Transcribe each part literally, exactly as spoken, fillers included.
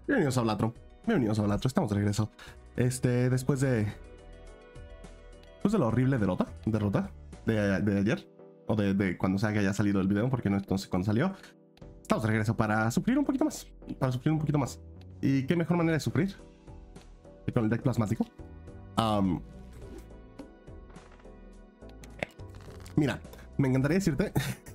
Bienvenidos a Blatro. Bienvenidos a Blatro. Estamos de regreso. Este, después de... Después de la horrible derrota. Derrota. De, de ayer. O de, de cuando sea que haya salido el video. Porque no, no sé cuándo salió. Estamos de regreso para sufrir un poquito más. Para sufrir un poquito más. ¿Y qué mejor manera de sufrir? Que con el deck plasmático. Um, mira, me encantaría decirte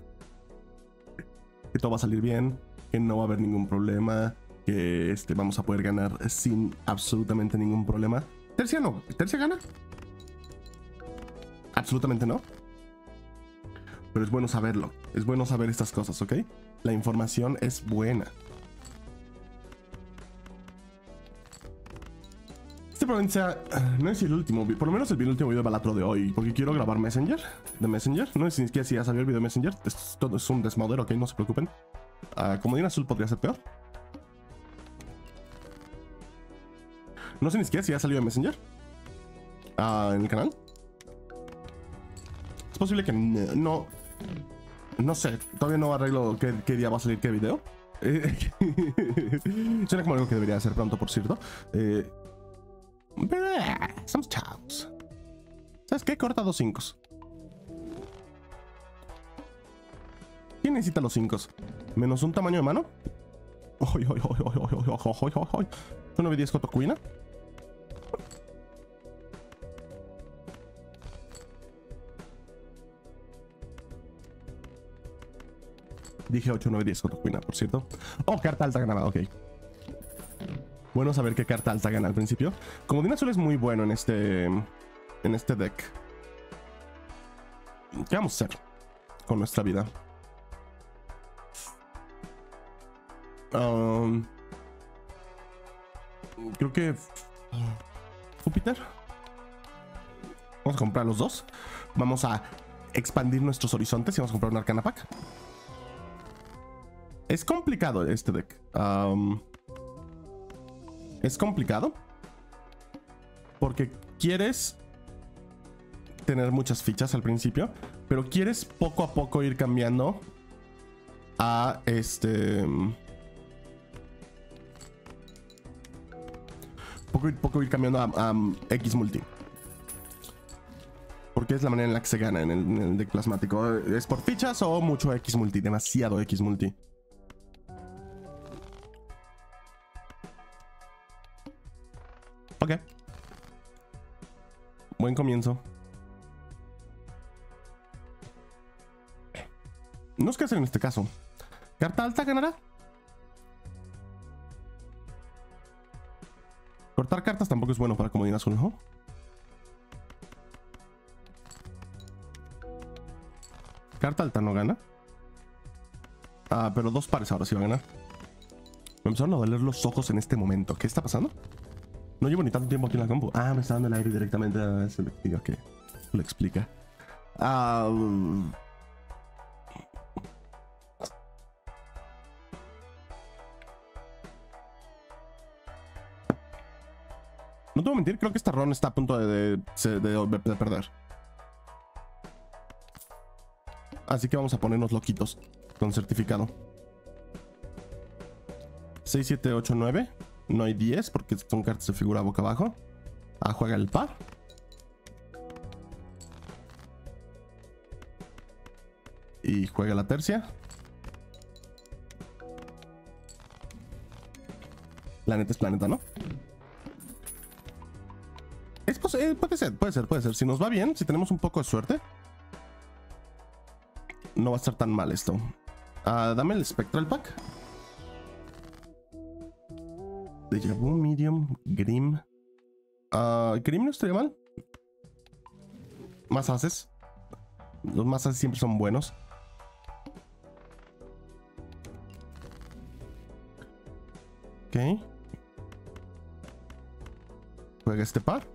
que todo va a salir bien, que no va a haber ningún problema, que este, vamos a poder ganar sin absolutamente ningún problema. Tercia no. ¿Tercia gana? Absolutamente no. Pero es bueno saberlo. Es bueno saber estas cosas, ¿ok? La información es buena. Este probablemente sea, no es el último, por lo menos el último video de Balatro de hoy, porque quiero grabar Messenger, de Messenger. No sé ni siquiera si ya salió el video de Messenger. Es, todo es un desmoder, ok, no se preocupen. Uh, Comodín azul podría ser peor. No sé ni siquiera si ya salió de Messenger uh, en el canal. Es posible que no, no, no sé, todavía no arreglo qué, qué día va a salir qué video. Suena como algo que debería hacer pronto, por cierto. Eh, Pero, eh, somos chavos. ¿Sabes qué? Corta dos cinco. ¿Quién necesita los cinco? ¿Menos un tamaño de mano? ¡Ay, ay, ay, ay, ay, ay, ay, ay, ay! nueve diez Cotocuina. Dije ocho nueve diez Cotocuina, por cierto. Oh, carta alta ganada, ok. Bueno saber qué carta alta gana al principio. Comodín azul es muy bueno en este en este deck. ¿Qué vamos a hacer con nuestra vida? Um, creo que Júpiter. Vamos a comprar los dos. Vamos a expandir nuestros horizontes y vamos a comprar un Arcana Pack. Es complicado este deck. Um, Es complicado porque quieres tener muchas fichas al principio, pero quieres poco a poco ir cambiando a este poco, poco ir cambiando a, a X multi, porque es la manera en la que se gana en el, en el deck plasmático. Es por fichas o mucho X multi, demasiado X multi. Ok. Buen comienzo. No sé qué hacer en este caso. ¿Carta alta ganará? Cortar cartas tampoco es bueno para comodín azul, ¿no? Carta alta no gana. Ah, pero dos pares ahora sí va a ganar. Me empezaron a doler los ojos en este momento. ¿Qué está pasando? No llevo ni tanto tiempo aquí en la compu. Ah, me está dando el aire directamente a ese digo que lo explica. Uh... No te voy a mentir, creo que esta run está a punto de, de, de, de perder. Así que vamos a ponernos loquitos con certificado. seis, siete, ocho, nueve. No hay diez porque son cartas de figura boca abajo. Ah, juega el par. Y juega la tercia. La neta es planeta, ¿no? Es posible, puede ser, puede ser, puede ser. Si nos va bien, si tenemos un poco de suerte, no va a estar tan mal esto. Uh, dame el Spectral Pack. Deja Vu, Medium, Grim. Uh, Grim no estaría mal. Más haces. Los más haces siempre son buenos. Ok. Juega este par.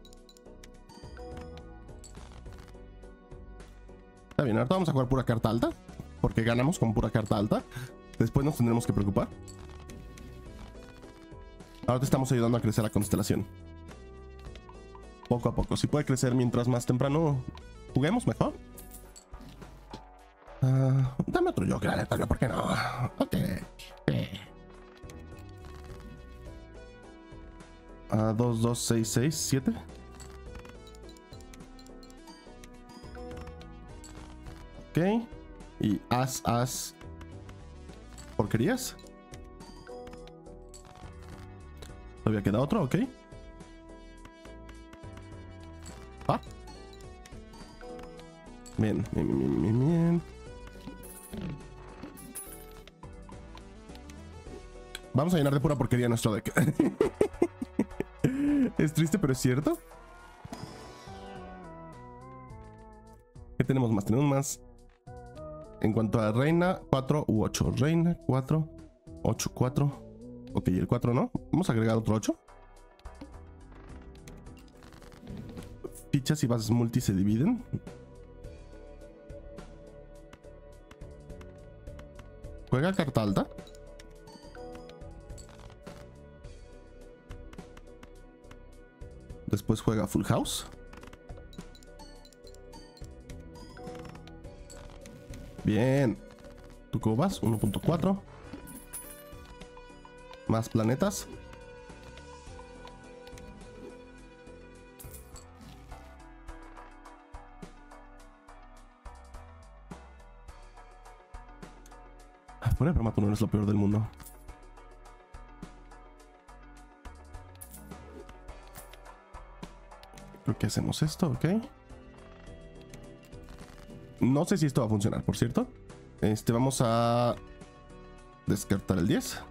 Está bien, ahora vamos a jugar pura carta alta. Porque ganamos con pura carta alta. Después nos tendremos que preocupar. Ahora te estamos ayudando a crecer la constelación. Poco a poco. Si puede crecer mientras más temprano juguemos, mejor. Uh, dame otro Joker aleatorio, ¿por qué no? Ok. Eh. A dos, dos, seis, seis, siete. Ok. Y as, as. Porquerías. Todavía queda otro, ok. Ah. Bien, bien, bien, bien, bien. Vamos a llenar de pura porquería nuestro deck. Es triste, pero es cierto. ¿Qué tenemos más? Tenemos más. En cuanto a reina, cuatro u ocho. Reina, cuatro, ocho, cuatro. Ok, el cuatro no. Vamos a agregar otro ocho. Fichas y bases multi se dividen. Juega carta alta. Después juega full house. Bien. ¿Tú cómo vas? uno punto cuatro. Más planetas. Poner Premato no es lo peor del mundo. Creo que hacemos esto, ok. No sé si esto va a funcionar, por cierto. Este, vamos a descartar el diez.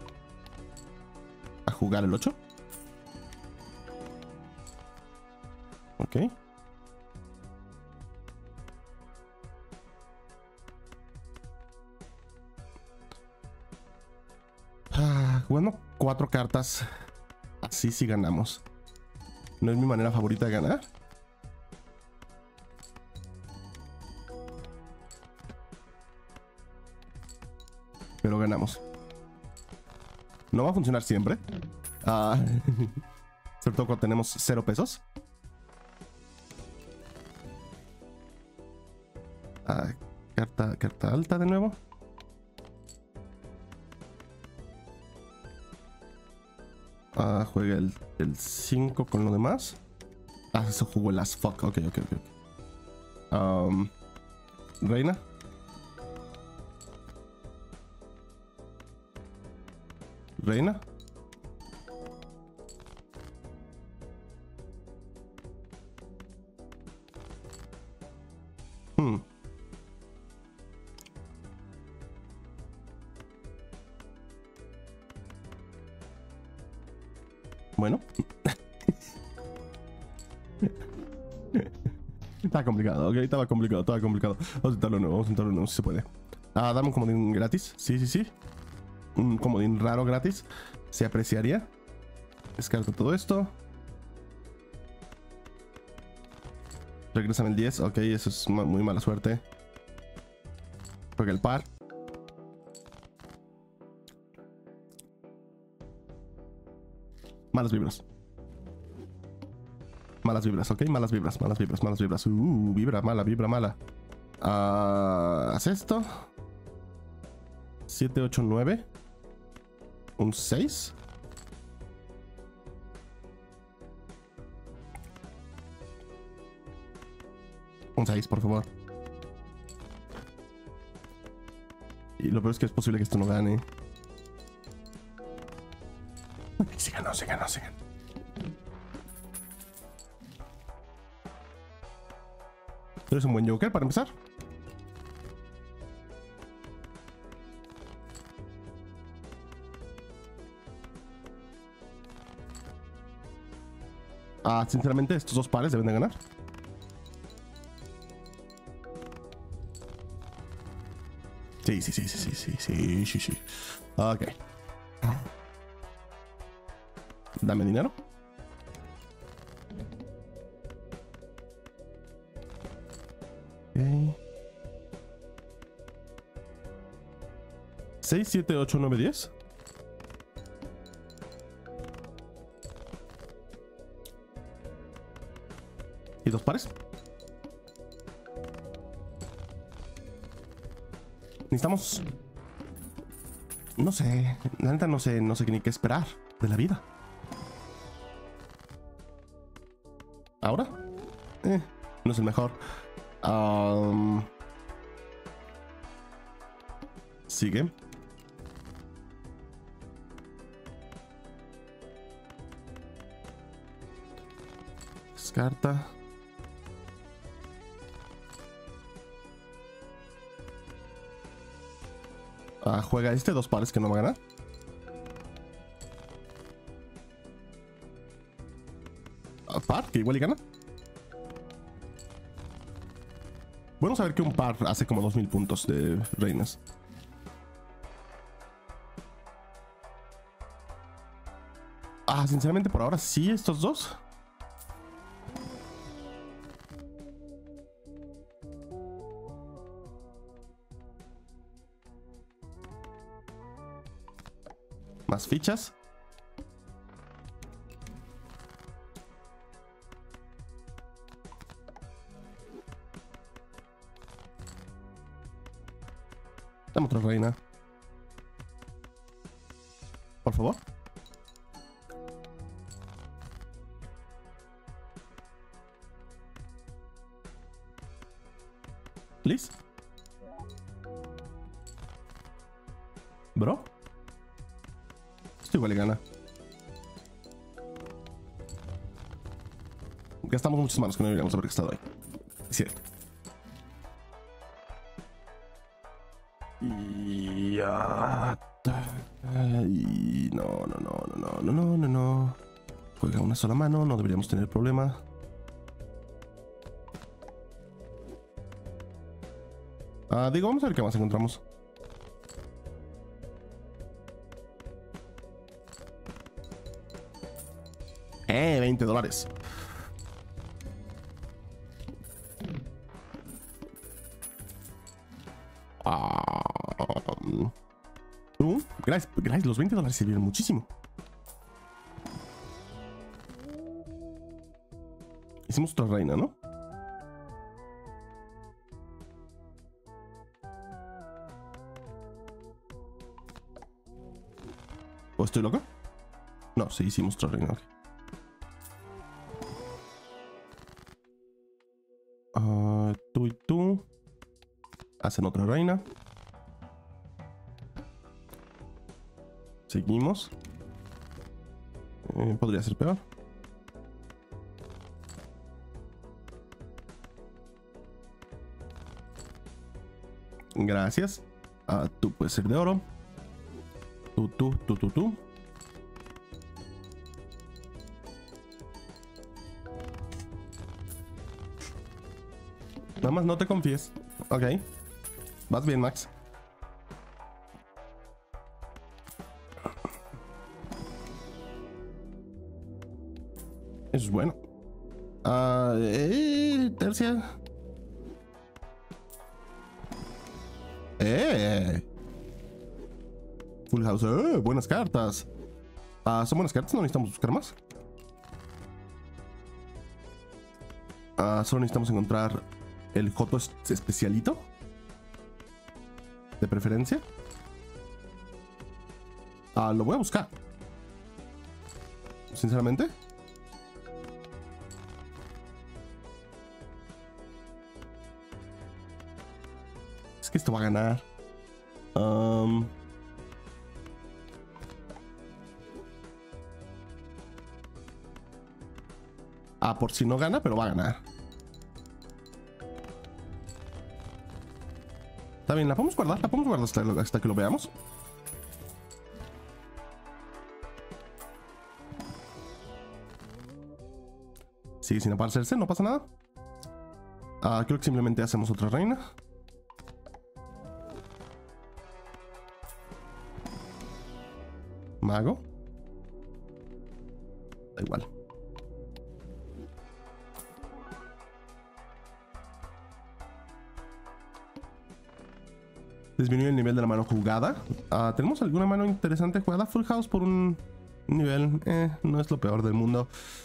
A jugar el ocho. Ok. Ah, jugando cuatro cartas. Así sí ganamos. No es mi manera favorita de ganar. Pero ganamos. No va a funcionar siempre. Ah, sobre todo cuando tenemos cero pesos. Ah, carta, carta alta de nuevo. Ah, juega el cinco con lo demás. Ah, eso jugó el as fuck. Ok, ok, ok. Um, Reina. Reina. Hmm. Bueno. Está complicado, ok, estaba complicado, estaba complicado. Vamos a intentarlo de nuevo, vamos a intentarlo de nuevo, si se puede. Ah, dame un comodín gratis. Sí, sí, sí. Un comodín raro gratis. Se apreciaría. Descarto todo esto. Regrésame el diez. Ok, eso es muy mala suerte. Juega el par. Malas vibras. Malas vibras, ok. Malas vibras, malas vibras, malas vibras. Uh, vibra mala, vibra mala. Uh, haz esto. siete, ocho, nueve. Un seis. Un seis, por favor. Y lo peor es que es posible que esto no gane. Sí ganó, sí ganó, sí ganó. ¿Eres un buen Joker para empezar? Ah, sinceramente, estos dos pares deben de ganar. Sí, sí, sí, sí, sí, sí, sí, sí, sí. Ok. Dame dinero. Ok. seis, siete, ocho, nueve, diez. Y dos pares. Necesitamos... No sé, la neta no sé, no sé ni qué esperar de la vida. ¿Ahora? Eh, no es el mejor. Um, sigue. Descarta. Ah, juega este, dos pares que no va a ganar. Ah, par, que igual y gana. Bueno saber que un par hace como dos mil puntos de reinas. Ah, sinceramente por ahora sí, estos dos. Más fichas. Dame otra reina. Por favor. Please. Bro. Esto igual le gana. Gastamos muchas manos que no deberíamos haber gastado ahí. Es cierto. Y ya. Y no, no, no, no, no, no, no, no. Juega una sola mano, no deberíamos tener problema. Ah, digo, vamos a ver qué más encontramos. Eh, veinte dólares. Ah, uh, gracias, gracias, los veinte dólares sirvieron muchísimo. Hicimos otra reina, ¿no? ¿O estoy loco? No, sí, hicimos otra reina. Okay. Uh, tú y tú hacen otra reina. Seguimos. Eh, podría ser peor. Gracias. Uh, tú puedes ser de oro. Tú, tú, tú, tú, tú. Nada más no te confíes. Ok. Vas bien, Max. Eso es bueno. Uh, eh, tercia. Eh. Full House. Eh, buenas cartas. Uh, son buenas cartas, no necesitamos buscar más. Uh, solo necesitamos encontrar el Joto especialito. De preferencia. Uh, lo voy a buscar. Sinceramente. Es que esto va a ganar. Um, ah, por si no gana, pero va a ganar. Está bien, la podemos guardar, la podemos guardar hasta, hasta que lo veamos. Sigue sin aparecerse, no pasa nada. Ah, creo que simplemente hacemos otra reina. Mago. Da igual. Disminuye el nivel de la mano jugada. Uh, ¿Tenemos alguna mano interesante jugada? Full House por un nivel. Eh, no es lo peor del mundo.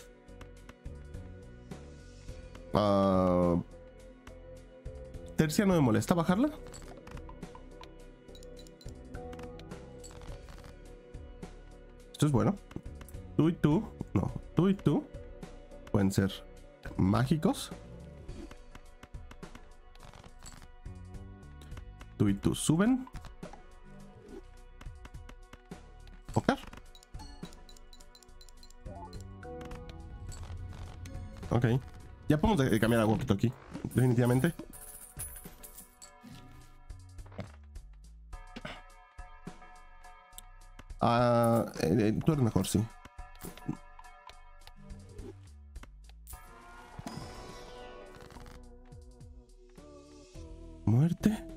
Uh, Tercia no me molesta bajarla. Esto es bueno. Tú y tú. No, tú y tú pueden ser mágicos. Tú y tú suben. Tocar. Ok. Ya podemos de cambiar a walkie-talkie. Definitivamente. Ah, eh, eh, tú eres mejor, sí. Muerte.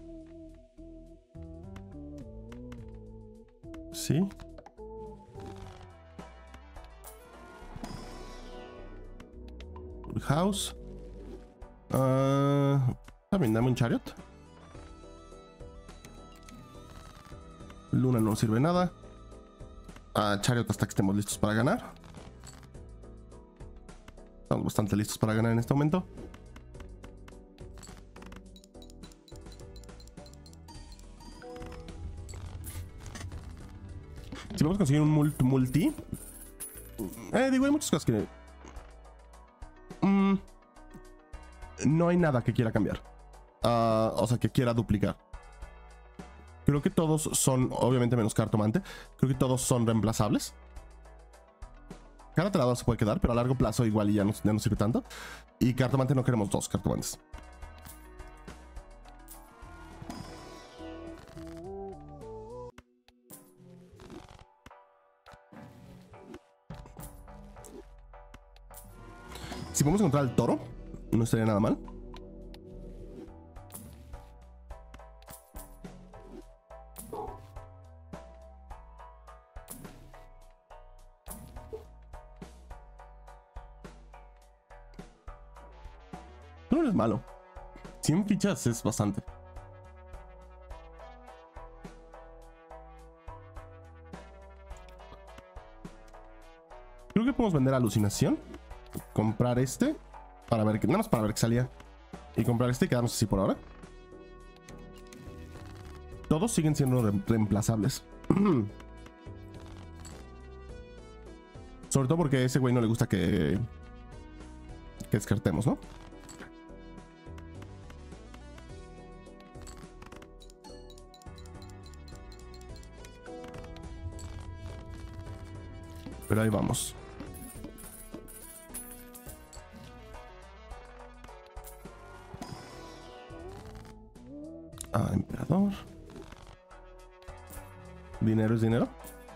Sí. House. Uh, también dame un chariot. Luna no sirve nada. Uh, chariot hasta que estemos listos para ganar. Estamos bastante listos para ganar en este momento. Si vamos a conseguir un multi, multi eh, digo, hay muchas cosas que mm, no hay nada que quiera cambiar. Uh, o sea, que quiera duplicar. Creo que todos son, obviamente menos cartomante, creo que todos son reemplazables. Cada taladro se puede quedar, pero a largo plazo igual ya no, ya no sirve tanto. Y cartomante no queremos dos cartomantes. Si podemos encontrar al toro, no estaría nada mal. No es malo. cien fichas es bastante. Creo que podemos vender alucinación. Comprar este para ver que nada más para ver que salía y comprar este y quedarnos así por ahora. Todos siguen siendo re reemplazables. Sobre todo porque a ese güey no le gusta que que descartemos, ¿no? Pero ahí vamos. Ah, emperador. Dinero es dinero.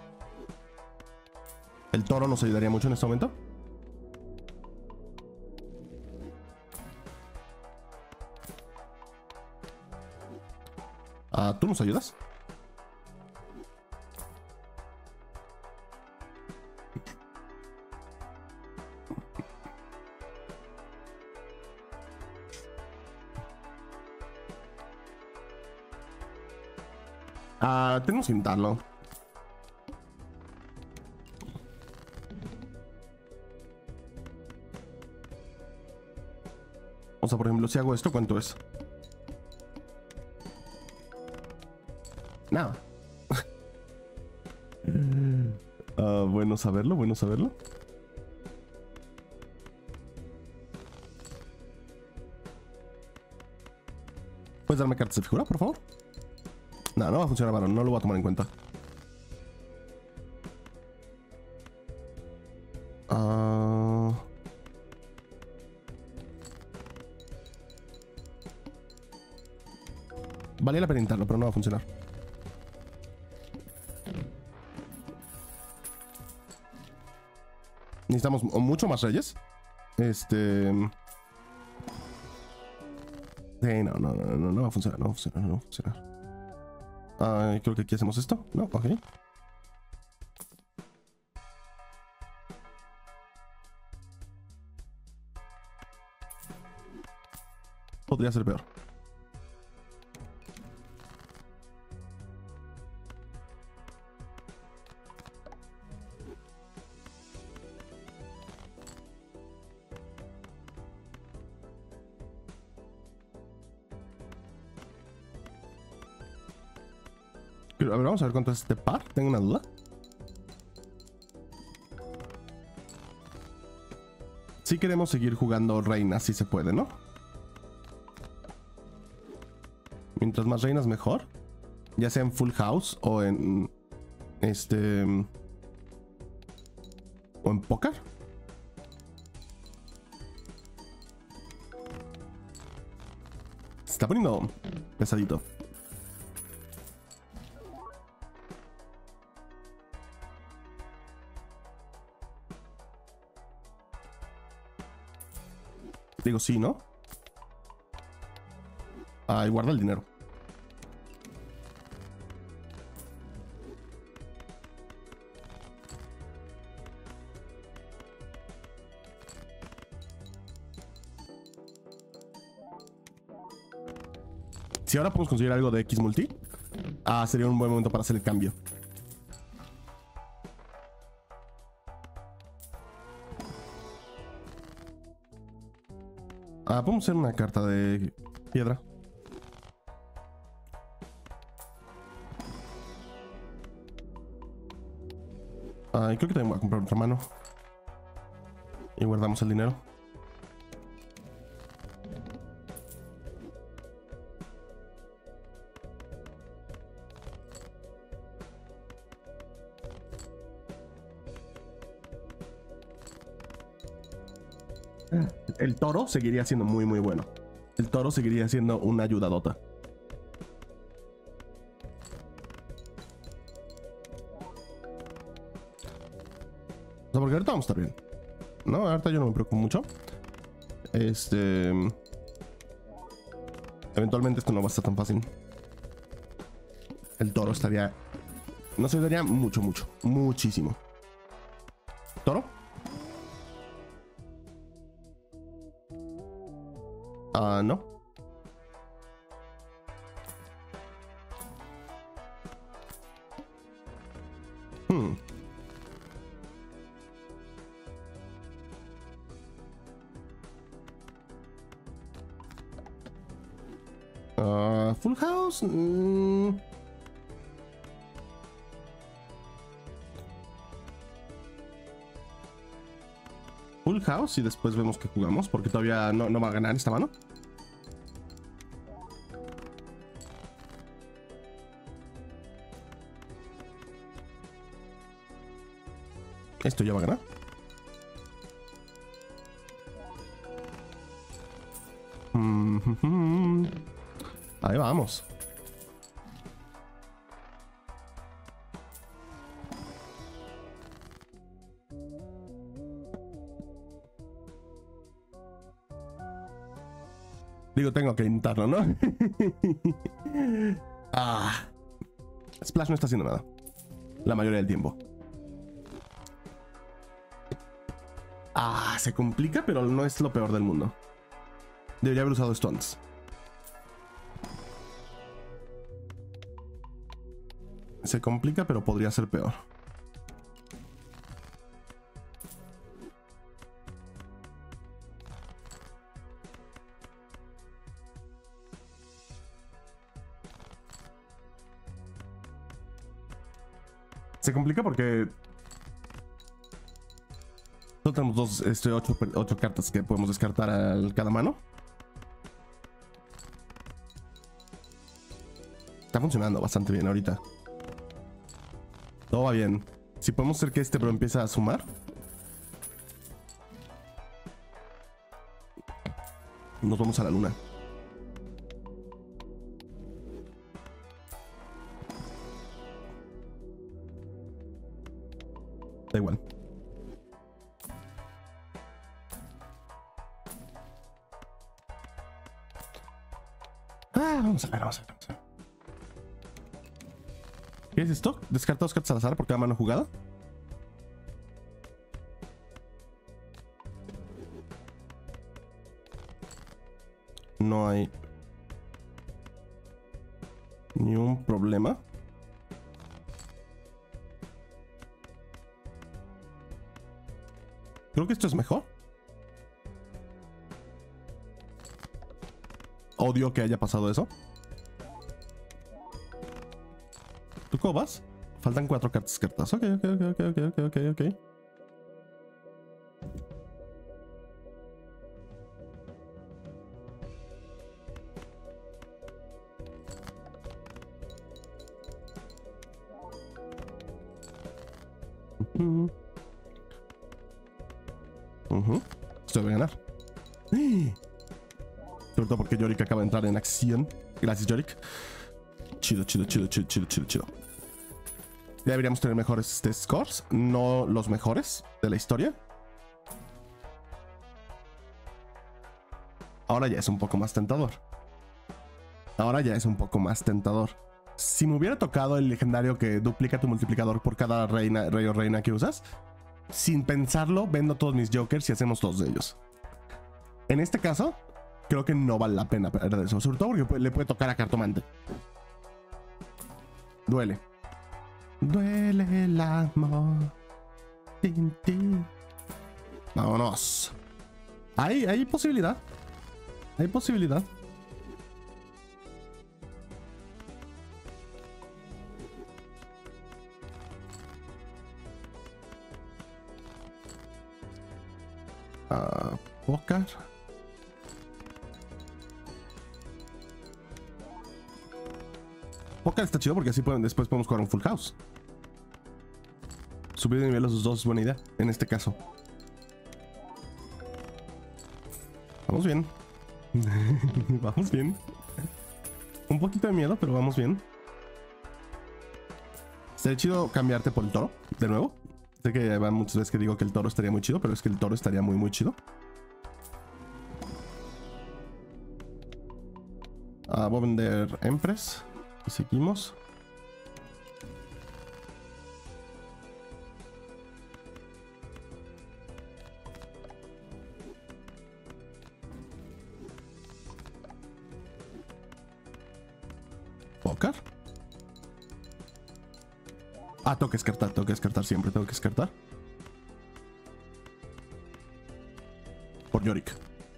El toro nos ayudaría mucho en este momento. Ah, ¿tú nos ayudas? Ah, tenemos que intentarlo. O sea, por ejemplo, si hago esto, ¿cuánto es? Nada. Ah, bueno saberlo, bueno saberlo. ¿Puedes darme cartas de figura, por favor? No, no va a funcionar, varón. No lo voy a tomar en cuenta. Uh... Valía la pena intentarlo, pero no va a funcionar. Necesitamos mucho más reyes. Este... Sí, no, no, no, no, no va a funcionar, no va a funcionar, no va a funcionar. Uh, creo que aquí hacemos esto. No, ok. Podría ser peor. A ver, vamos a ver cuánto es este par. Tengo una duda. sí queremos seguir jugando reinas si se puede, ¿no? Mientras más reinas mejor. Ya sea en Full House o en... Este... O en póker. Se está poniendo pesadito. Digo sí, ¿no? Ah, y guarda el dinero. Si ahora podemos conseguir algo de X multi, ah, sería un buen momento para hacer el cambio. Ah, podemos hacer una carta de piedra. Ah, y creo que también voy a comprar otra mano. Y guardamos el dinero. El toro seguiría siendo muy muy bueno. El toro seguiría siendo una ayudadota. O sea, porque ahorita vamos a estar bien. No, ahorita yo no me preocupo mucho. Este... Eventualmente esto no va a estar tan fácil. El toro estaría... Nos ayudaría mucho, mucho. Muchísimo. ¿Toro? Ah, uh, no. Hmm. Uh, Full House. Mm. Full House y después vemos que jugamos porque todavía no, no va a ganar esta mano. Esto ya va a ganar. Mm-hmm. Ahí vamos. Digo, tengo que intentarlo, ¿no? Ah. Splash no está haciendo nada. La mayoría del tiempo. Ah, se complica, pero no es lo peor del mundo. Debería haber usado esto antes. Se complica, pero podría ser peor. Se complica porque solo tenemos dos, este, ocho, ocho cartas que podemos descartar a cada mano. Está funcionando bastante bien ahorita. Todo va bien. Si podemos hacer que este bro empiece a sumar, nos vamos a la luna. Da igual. Ah, vamos a ver, vamos a ver, vamos a ver. ¿Qué es esto? Descarta dos cartas al azar por cada mano jugada. No hay ni un problema. Creo que esto es mejor. Odio que haya pasado eso. ¿Tú cómo vas? Faltan cuatro cartas cartas. Ok, ok, ok, ok, ok, ok, ok. Uh-huh. Esto debe ganar. Sobre todo porque Yorick acaba de entrar en acción. Gracias, Yorick. Chido, chido, chido, chido, chido, chido, chido. Ya deberíamos tener mejores este, scores. No los mejores de la historia. Ahora ya es un poco más tentador. Ahora ya es un poco más tentador. Si me hubiera tocado el legendario que duplica tu multiplicador por cada reina, rey o reina que usas, sin pensarlo, vendo todos mis jokers y hacemos dos de ellos. En este caso, creo que no vale la pena perder eso. Sobre todo porque le puede tocar a Cartomante. Duele. Duele el amor. Tin, tin. Vámonos. Hay, hay posibilidad. Hay posibilidad. Uh, Pócar. Pócar está chido porque así pueden, después podemos jugar un full house. Subir de nivel a sus dos es buena idea en este caso. Vamos bien. Vamos bien. Un poquito de miedo, pero vamos bien. Sería chido cambiarte por el toro de nuevo. Sé que van muchas veces que digo que el toro estaría muy chido, pero es que el toro estaría muy muy chido. Ah, voy a vender Empress. Y seguimos. Pócar. Ah, tengo que descartar, tengo que descartar siempre, tengo que descartar. Por Yorick.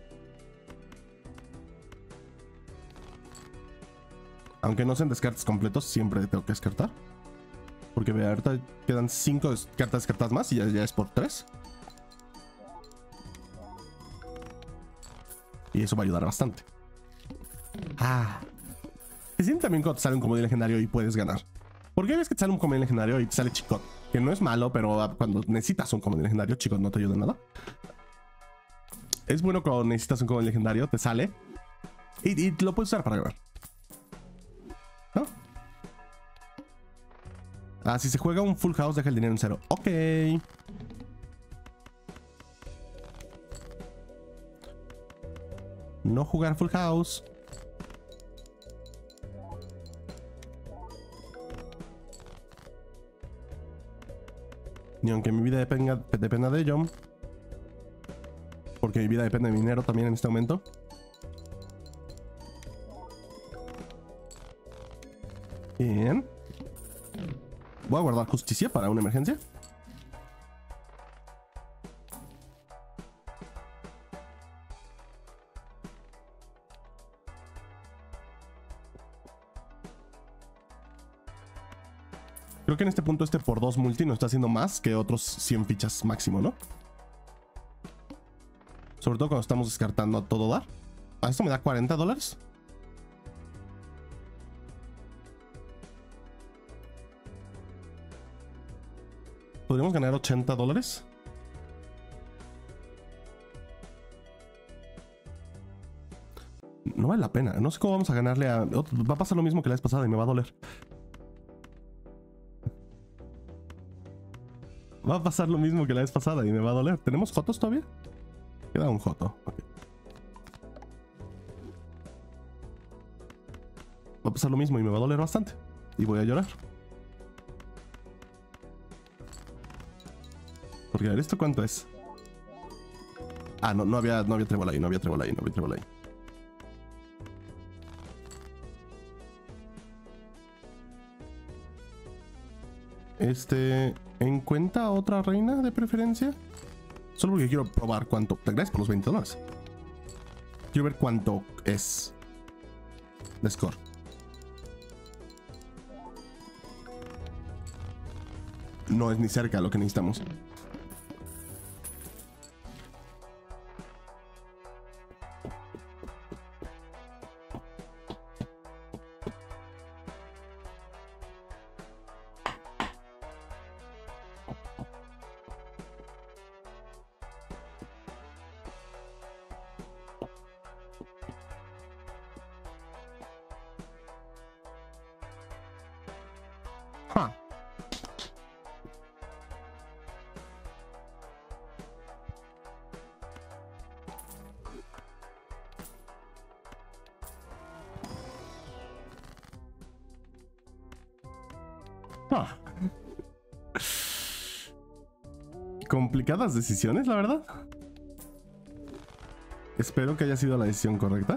Aunque no sean descartes completos, siempre tengo que descartar. Porque vea, ahorita quedan cinco cartas descartadas más y ya, ya es por tres. Y eso va a ayudar bastante. Ah. Se siente también cuando te sale un comodín legendario y puedes ganar. Porque ves que te sale un comodín legendario y te sale Chicot, que no es malo, pero cuando necesitas un comodín legendario, Chicot no te ayuda en nada. Es bueno cuando necesitas un comodín legendario, te sale y, y lo puedes usar para ganar. ¿No? Ah, si se juega un full house, deja el dinero en cero. Ok. No jugar full house. Ni aunque mi vida dependa, dependa de ello. Porque mi vida depende de mi dinero también en este momento. Bien. Voy a guardar justicia para una emergencia. Creo que en este punto este por dos multi nos está haciendo más que otros cien fichas máximo, ¿no? Sobre todo cuando estamos descartando a todo dar. ¿A esto me da cuarenta dólares? ¿Podríamos ganar ochenta dólares? No vale la pena. No sé cómo vamos a ganarle a... Va a pasar lo mismo que la vez pasada y me va a doler. Va a pasar lo mismo que la vez pasada y me va a doler. ¿Tenemos jotos todavía? Queda un joto. Okay. Va a pasar lo mismo y me va a doler bastante. Y voy a llorar. Porque a ver, ¿esto cuánto es? Ah, no, no había, no había trébol ahí, no había trébol ahí, no había trébol ahí. Este... ¿En cuenta otra reina de preferencia? Solo porque quiero probar cuánto... Gracias por los veinte dólares. Quiero ver cuánto es de score. No es ni cerca lo que necesitamos. Ah. Complicadas decisiones, la verdad. Espero que haya sido la decisión correcta.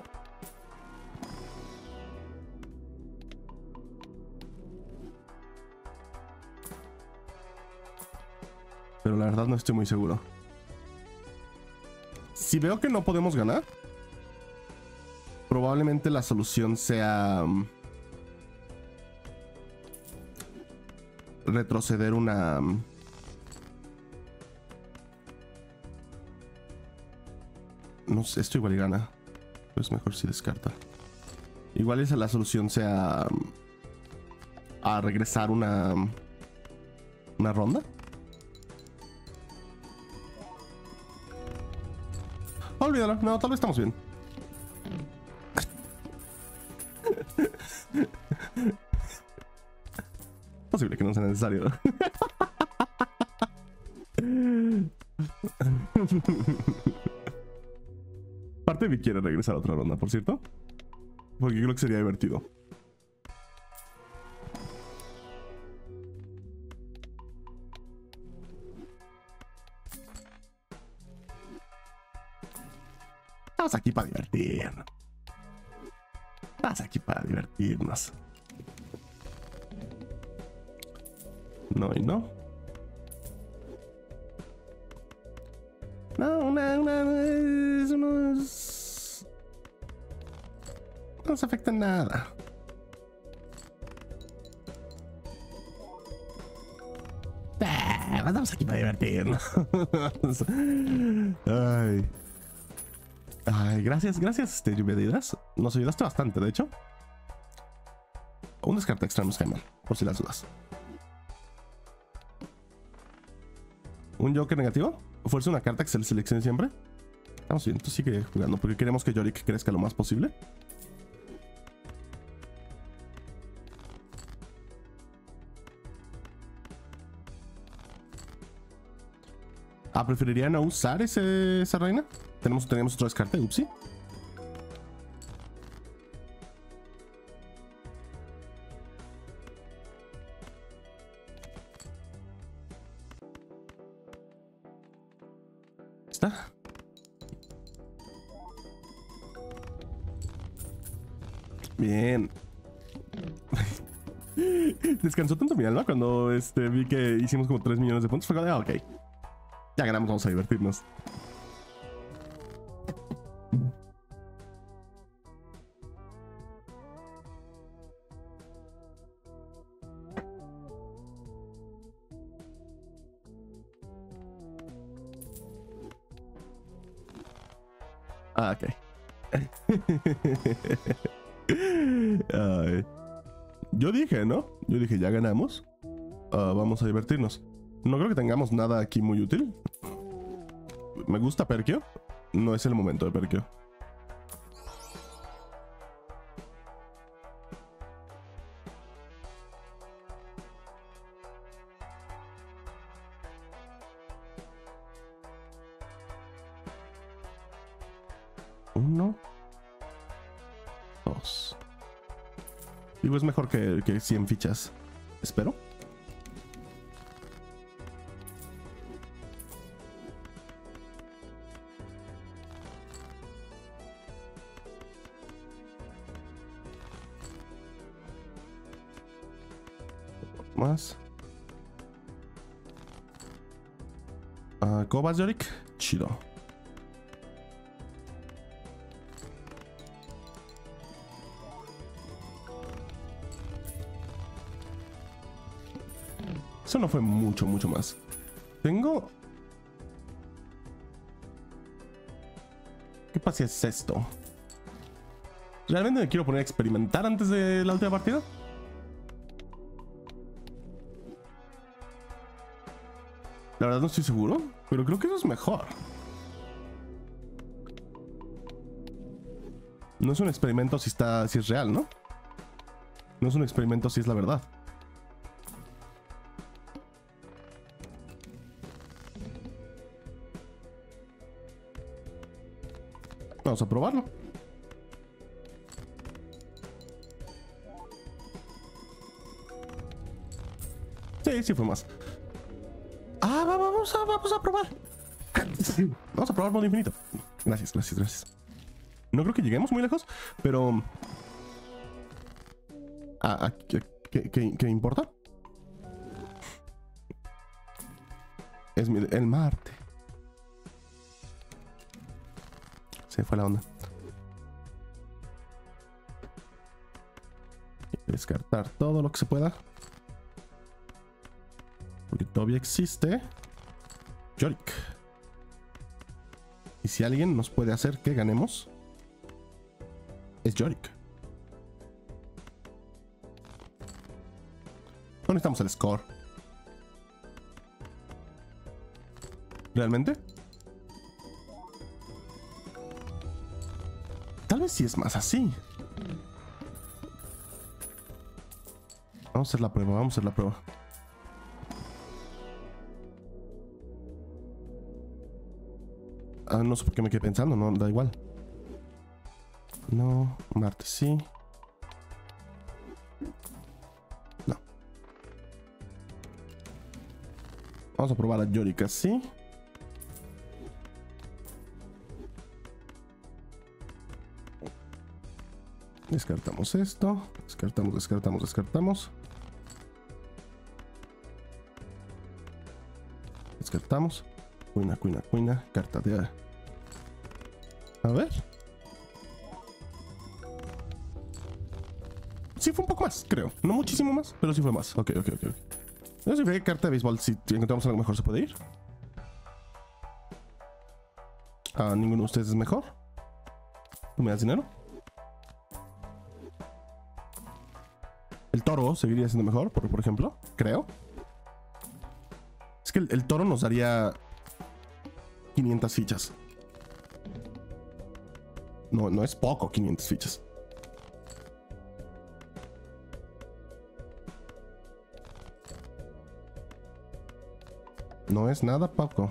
Pero la verdad no estoy muy seguro. Si veo que no podemos ganar, probablemente la solución sea um, retroceder una... Um, no sé, esto igual y gana. Pues mejor si descarta. Igual esa la solución sea um, a regresar una um, una ronda. Olvídalo, no, tal vez estamos bien. Posible que no sea necesario. Parte de mí quiere regresar a otra ronda, por cierto. Porque creo que sería divertido. Estamos aquí para divertirnos. Estamos aquí para divertirnos. No y no. No, una, una, eso no es... No nos afecta en nada. Ah, estamos aquí para divertirnos. Ay. Ay, gracias, gracias, este, lluvia de ideas. Nos ayudaste bastante, de hecho. Un descarte extra nos cae mal, por si las dudas. ¿Un Joker negativo? ¿Fuerza una carta que se le seleccione siempre? Vamos bien, entonces sigue jugando, porque queremos que Yorick crezca lo más posible. Ah, ¿preferiría no usar ese, esa reina? Tenemos, tenemos otra descarte, upsi. Está. Bien. Descansó tanto mi alma cuando este, vi que hicimos como tres millones de puntos. Fue como de, ah, ok. Ya ganamos, vamos a divertirnos. Ah, ok. Ay. Yo dije, ¿no? Yo dije, ya ganamos. Uh, vamos a divertirnos. No creo que tengamos nada aquí muy útil. Me gusta Perkio. No es el momento de Perkio. Uno. Dos. Digo, es mejor que, que cien fichas. Espero. Más. Uh, ¿Cómo vas, Yorick? Chido. Eso no fue mucho, mucho más. Tengo... ¿Qué pasa si es esto? ¿Realmente me quiero poner a experimentar antes de la última partida? La verdad no estoy seguro, pero creo que eso es mejor. No es un experimento si está, si es real, ¿no? No es un experimento si es la verdad. Vamos a probarlo. Sí, sí fue más. Ah, va, vamos a, vamos a probar. Vamos a probar modo infinito. Gracias, gracias, gracias. No creo que lleguemos muy lejos, pero... ¿A, a, qué, qué, qué, qué importa? Es mi, el Marte. Se fue la onda. Descartar todo lo que se pueda. Porque todavía existe Yorick. Y si alguien nos puede hacer que ganemos, es Yorick. No necesitamos el score. ¿Realmente? Tal vez sí es más así. Vamos a hacer la prueba, vamos a hacer la prueba. Ah, no sé por qué me quedé pensando, no, da igual. No, Marte sí. No. Vamos a probar a Yorick así. Descartamos esto. Descartamos, descartamos, descartamos. Descartamos. Cuina, cuina, cuina. Carta de... A ver. Sí fue un poco más, creo. No muchísimo más, pero sí fue más. Ok, ok, ok. No sé si fue carta de béisbol. Si encontramos algo mejor, ¿se puede ir? Ah, ¿ninguno de ustedes es mejor? ¿Tú me das dinero? El toro seguiría siendo mejor, por, por ejemplo. Creo. Es que el, el toro nos daría quinientas fichas. No, no es poco, quinientas fichas. No es nada poco.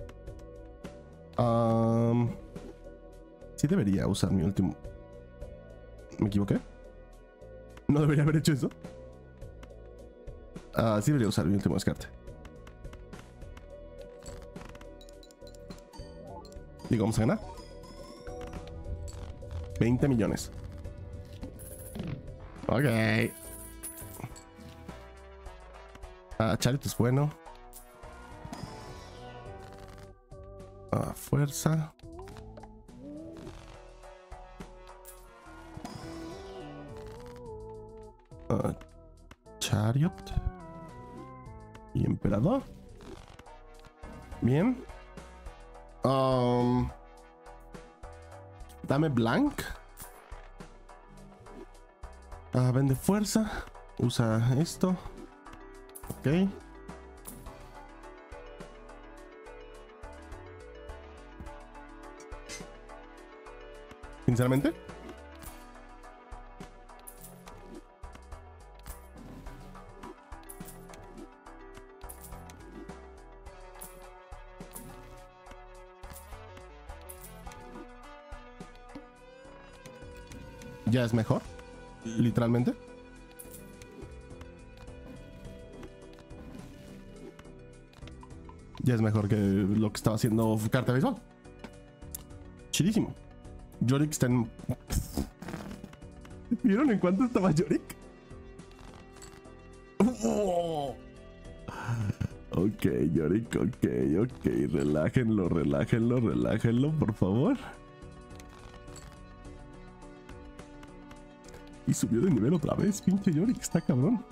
Um, sí debería usar mi último... ¿Me equivoqué? No debería haber hecho eso. Ah, sí debería usar mi último descarte. Digo, vamos a ganar veinte millones. Ok. Ah, Chariot es bueno. Ah, fuerza. Ah, Chariot. Y Emperador. Bien. Um, dame blank. Ah, vende fuerza. Usa esto. Ok. Sinceramente, ya es mejor, literalmente. Ya es mejor que lo que estaba haciendo carta visual. Chidísimo. Yorick está en... ¿Vieron en cuánto estaba Yorick? Oh. Ok, Yorick, ok, ok. Relájenlo, relájenlo, relájenlo, por favor. Y subió de nivel otra vez, pinche Yorick, está cabrón.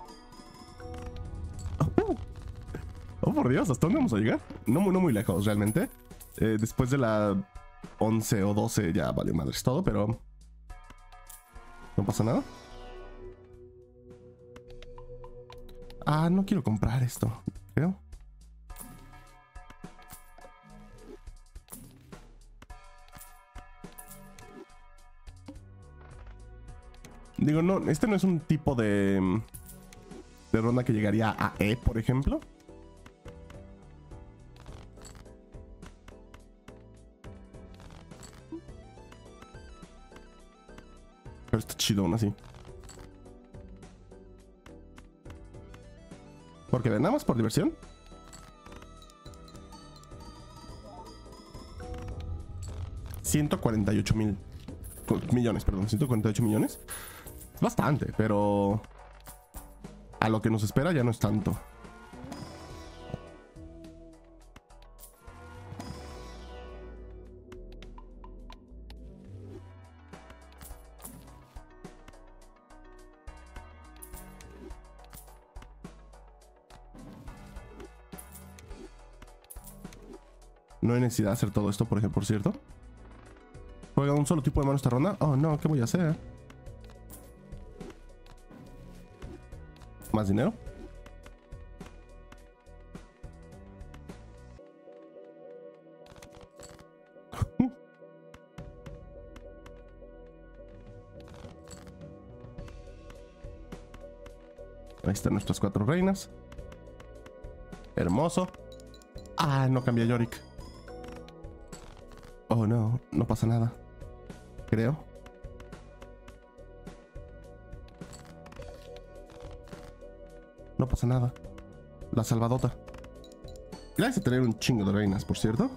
Oh, oh por Dios, ¿hasta dónde vamos a llegar? No, no muy lejos, realmente. Eh, después de la once o doce ya vale madres todo, pero no pasa nada. Ah, no quiero comprar esto, creo. Digo, no, este no es un tipo de de ronda que llegaría a E, por ejemplo. Pero está chido aún así. Porque nada más por diversión. ciento cuarenta y ocho mil millones, perdón, ciento cuarenta y ocho millones. Es bastante, pero a lo que nos espera ya no es tanto. No hay necesidad de hacer todo esto, por ejemplo, por cierto. Juega un solo tipo de mano esta ronda. Oh, no, ¿qué voy a hacer? Más dinero. Ahí están nuestras cuatro reinas. Hermoso. Ah, no cambié a Yorick. Oh, no, no pasa nada. Creo. No pasa nada. La salvadota. Gracias a tener un chingo de reinas, por cierto.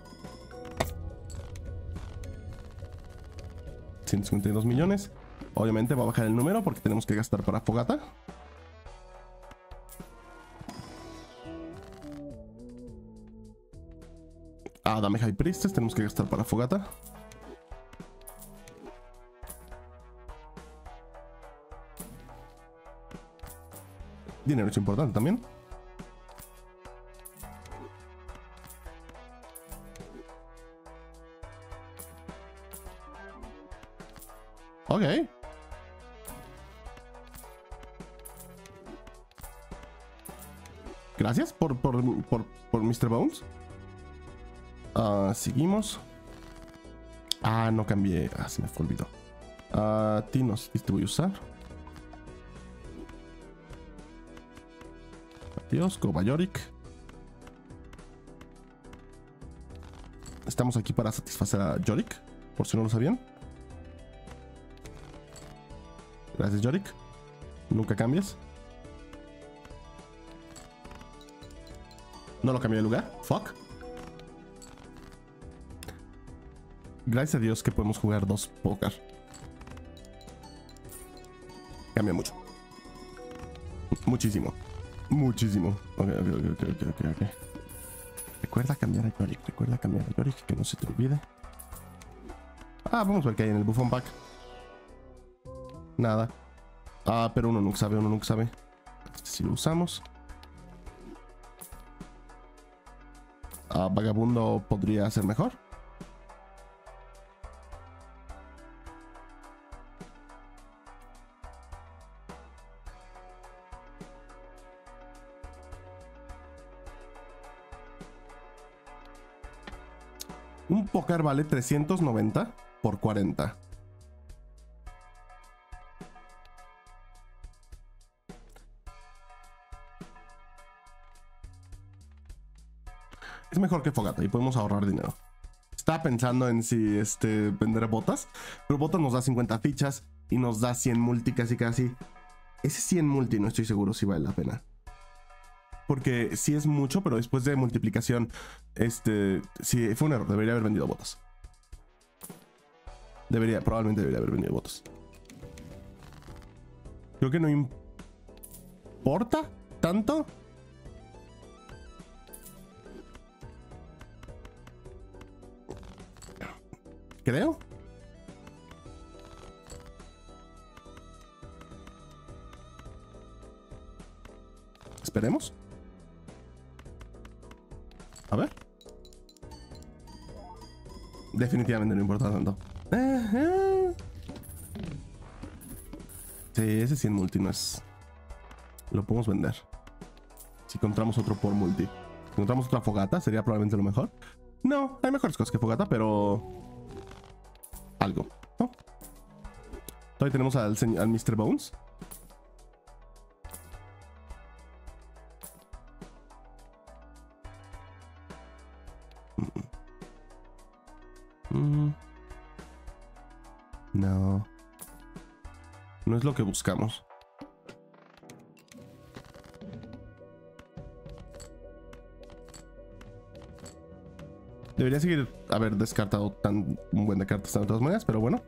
ciento cincuenta y dos millones. Obviamente va a bajar el número porque tenemos que gastar para fogata. Ah, dame High Priestess. Tenemos que gastar para fogata. Dinero es importante también. Ok. Gracias por, por, por, por mister Bones. Uh, seguimos. Ah, no cambié. Ah, se me fue olvidó. A ti no sé si te voy a usar. Adiós, Goba Yorick. Estamos aquí para satisfacer a Yorick, por si no lo sabían. Gracias, Yorick. Nunca cambies. No lo cambié de lugar. Fuck. Gracias a Dios que podemos jugar dos póker. Cambia mucho. Muchísimo. Muchísimo. Ok, ok, ok, ok, ok, ok. Recuerda cambiar a Yorick. Recuerda cambiar a Yorick. Que no se te olvide. Ah, vamos a ver qué hay en el Buffon Pack. Nada. Ah, pero uno nunca sabe, uno nunca sabe. Si lo usamos. Ah, Vagabundo podría ser mejor. Un póker vale trescientos noventa por cuarenta. Es mejor que fogata y podemos ahorrar dinero. Estaba pensando en si este, vender botas, pero botas nos da cincuenta fichas y nos da cien multi casi casi. Ese cien multi no estoy seguro si vale la pena. Porque sí es mucho, pero después de multiplicación, este, sí fue un error. Debería haber vendido botas. Debería, probablemente debería haber vendido botas. Creo que no importa tanto. Creo. Esperemos. A ver. Definitivamente no importa tanto. Uh-huh. Sí, ese cien multi no es. Lo podemos vender. Si encontramos otro por multi. Si encontramos otra fogata, sería probablemente lo mejor. No, hay mejores cosas que fogata, pero... algo, ¿no? Todavía tenemos al, al mister Bones. Mm. No. No es lo que buscamos. Debería seguir haber descartado tan un buen de cartas de todas maneras, pero bueno.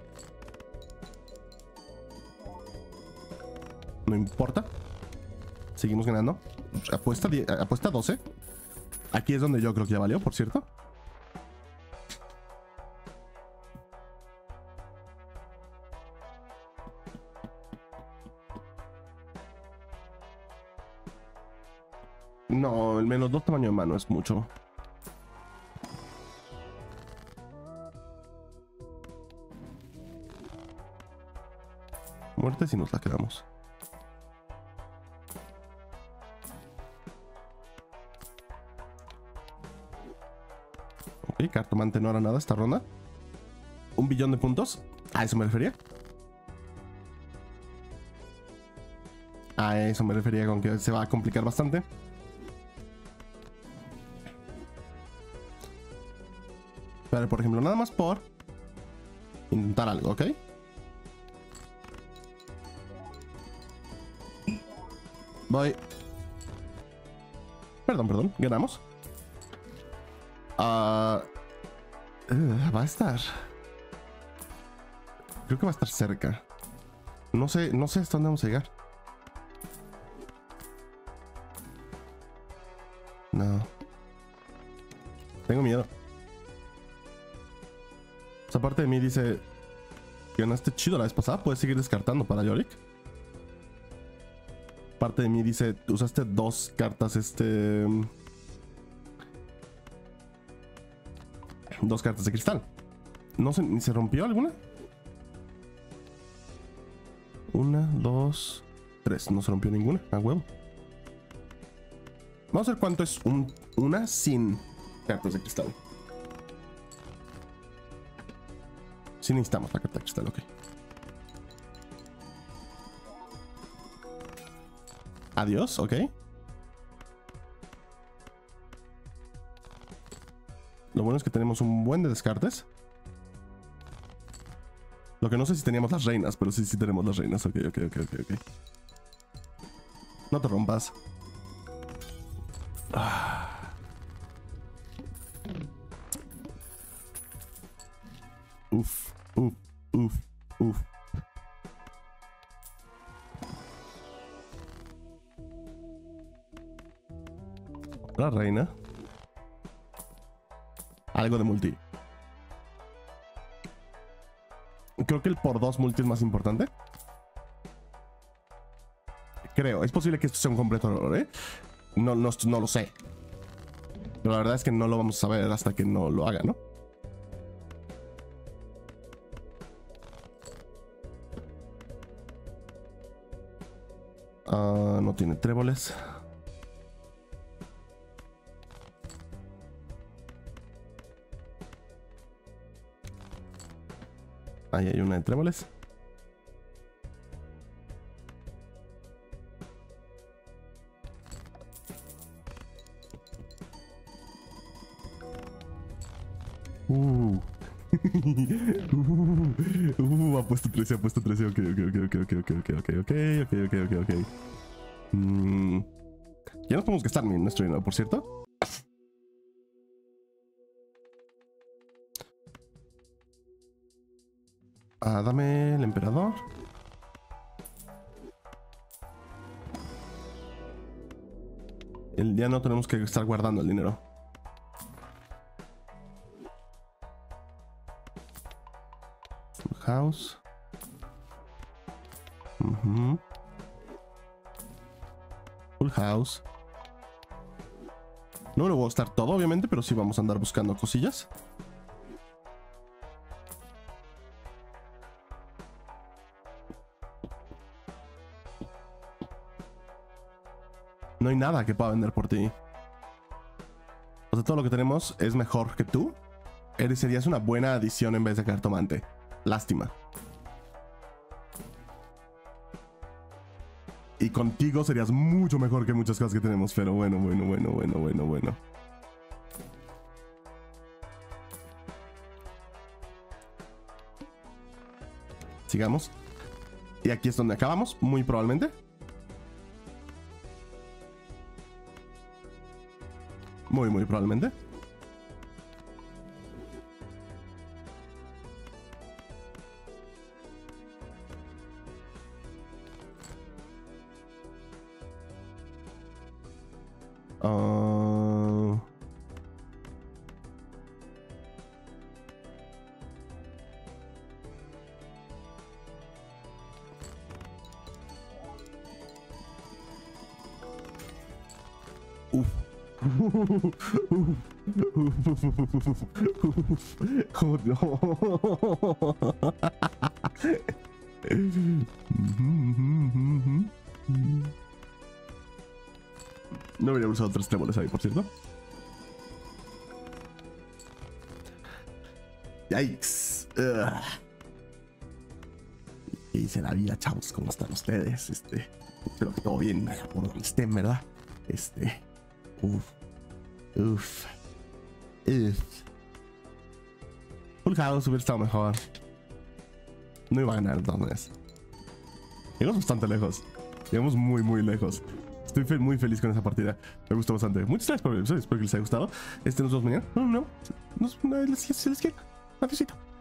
No importa. Seguimos ganando. Apuesta, apuesta doce. Aquí es donde yo creo que ya valió, por cierto. No, el menos dos tamaño de mano es mucho. Muerte si nos la quedamos. Ok, cartomante no hará nada esta ronda. Un billón de puntos. A eso me refería. A eso me refería con que se va a complicar bastante. Pero por ejemplo, nada más por intentar algo, ¿ok? Voy. Perdón, perdón, ganamos. Uh, uh, va a estar. Creo que va a estar cerca. No sé, no sé hasta dónde vamos a llegar. No. Tengo miedo. Esa parte de mí dice: ganaste chido la vez pasada, puedes seguir descartando para Yorick. Parte de mí dice: usaste dos cartas, este... Dos cartas de cristal. No sé, ¿ni se rompió alguna? Una, dos, tres. No se rompió ninguna, a huevo. Vamos a ver cuánto es un, una sin cartas de cristal. Sí necesitamos la carta de cristal, ok. Adiós, ok. Lo bueno es que tenemos un buen de descartes. Lo que no sé si teníamos las reinas, pero sí, sí tenemos las reinas. Ok, ok, ok, ok, ok. No te rompas. Ah. Uf, uf, uf, uf. La reina. Algo de multi. Creo que el por dos multi es más importante. Creo. Es posible que esto sea un completo error, ¿eh? No, no, no lo sé. Pero la verdad es que no lo vamos a saber hasta que no lo haga, ¿no? Uh, no tiene tréboles. Ahí hay una de tréboles. Uh. uh. uh. Ha puesto trece, ha puesto trece. Ok, ok, ok, ok, ok, ok, ok, ok, ok, ok, ok, ok. Mm. Ya nos podemos gastar nuestro dinero, por cierto. Ah, dame el emperador. El día no tenemos que estar guardando el dinero. Full house. Uh-huh. Full house. No lo voy a gastar todo, obviamente, pero sí vamos a andar buscando cosillas. No hay nada que pueda vender por ti. O sea, todo lo que tenemos es mejor que tú. Eres, serías una buena adición en vez de cartomante. Lástima. Y contigo serías mucho mejor que muchas cosas que tenemos. Pero bueno, bueno, bueno, bueno, bueno, bueno. Sigamos. Y aquí es donde acabamos, muy probablemente. Muy, muy probablemente. Uf. Oh, no. No debería haber usado tres tréboles ahí, por cierto. Yikes. Ugh. ¿Qué dice la vida, chavos? ¿Cómo están ustedes? Este, espero que todo bien allá por donde estén, ¿verdad? Este, uff, uff, uff. Full House hubiera estado mejor. No iba a ganar entonces. Llegamos bastante lejos. Llegamos muy, muy lejos. Estoy fe muy feliz con esa partida. Me gustó bastante. Muchas gracias por el episodio. Espero que les haya gustado. Este nos vemos mañana. No, no, no. Nos, les, les, les quiero. Adiósito.